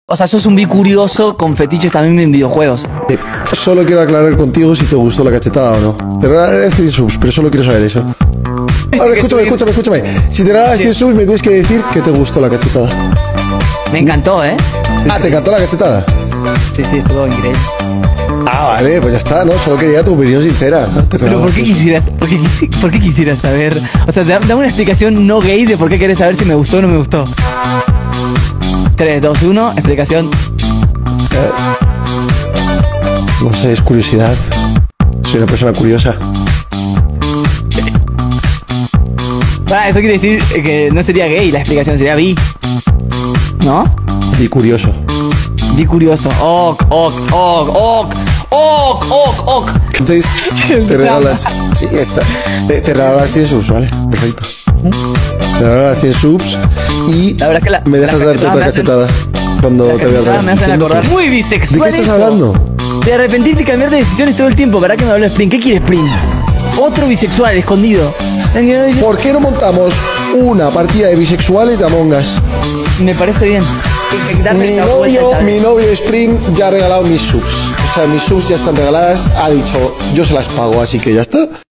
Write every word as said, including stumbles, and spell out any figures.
O sea, sos un bicurioso con fetiches también en videojuegos. Eh, solo quiero aclarar contigo si te gustó la cachetada o no. Te regalaré cien subs, pero solo quiero saber eso. A ver, escúchame, escúchame, escúchame. Si te regalas cien subs, me tienes que decir que te gustó la cachetada. Me encantó, ¿eh? Sí, Ah, sí. ¿te encantó la cachetada? Sí, sí, estuvo increíble. Ah, vale, pues ya está, ¿no? Solo quería tu opinión sincera. ¿No? Te Pero ¿por qué regalas quisieras, por qué, quisi- por qué quisieras saber? O sea, da- dame una explicación no gay de por qué querés saber si me gustó o no me gustó. tres, dos, uno, explicación. No sé, es curiosidad. Soy una persona curiosa. Para, eso quiere decir que no sería gay, la explicación sería bi. ¿No? Y curioso. Bi curioso. Ok, ok, ok, ok, ok, ok, ok. Entonces, te regalas... Sí, ya está. Te, te regalas cien subs, ¿vale? Perfecto. Te regalas cien subs y La verdad que la- me dejas la darte otra cachetada me hacen- cachetada cuando La te veas. cachetada me hacen acordar. Muy ¿De bisexual. qué estás esto. hablando? De arrepentirte y cambiar de decisiones todo el tiempo. ¿Para qué me habló Spring? ¿Qué quiere Spring? Otro bisexual escondido. ¿Por qué no montamos una partida de bisexuales de Among Us? Me parece bien. Darle Mi esta vuelta novio, esta mi vez. novio Spring ya ha regalado mis subs. O sea, mis subs ya están regaladas. Ha dicho, yo se las pago, así que ya está.